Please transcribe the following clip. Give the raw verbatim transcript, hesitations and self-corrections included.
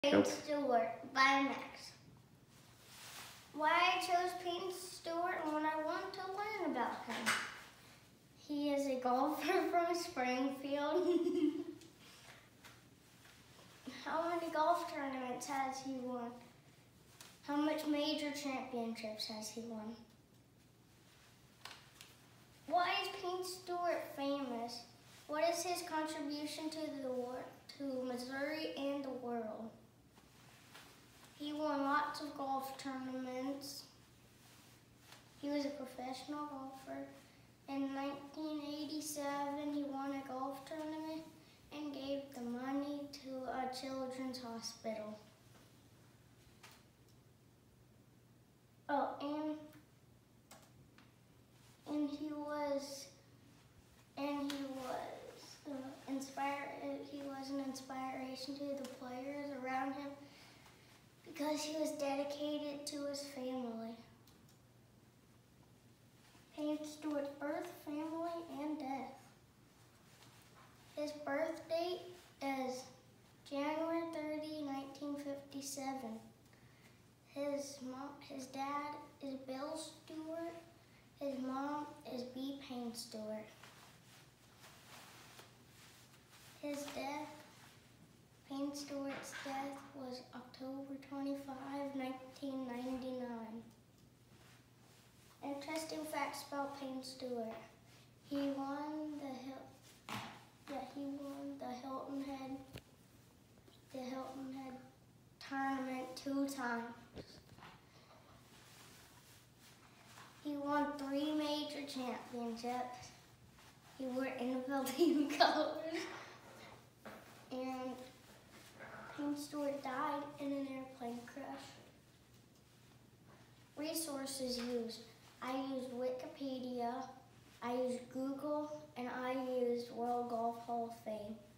Payne Nope. Stewart by Max. Why I chose Payne Stewart and what I want to learn about him. He is a golfer from Springfield. How many golf tournaments has he won? How much major championships has he won? Why is Payne Stewart famous? What is his contribution to the war, to Missouri and the world? He won lots of golf tournaments. He was a professional golfer. In nineteen eighty-seven, he won a golf tournament and gave the money to a children's hospital. Oh, and and he was and he was uh, inspired. He was an inspiration to the players around him because he was dedicated to his family. Payne Stewart's birth, family, and death. His birth date is January thirtieth, nineteen fifty-seven. His mom, his dad is Bill Stewart. His mom is B. Payne Stewart. His death, Payne Stewart's death was October twenty-fifth, nineteen ninety-nine. Interesting facts about Payne Stewart. He won the Hil yeah, he won the Hilton Head the Hilton Head tournament two times. He won three major championships. He wore N F L team colors. And Payne Stewart died in an airplane crash. Resources used. I used Wikipedia, I used Google, and I used World Golf Hall of Fame.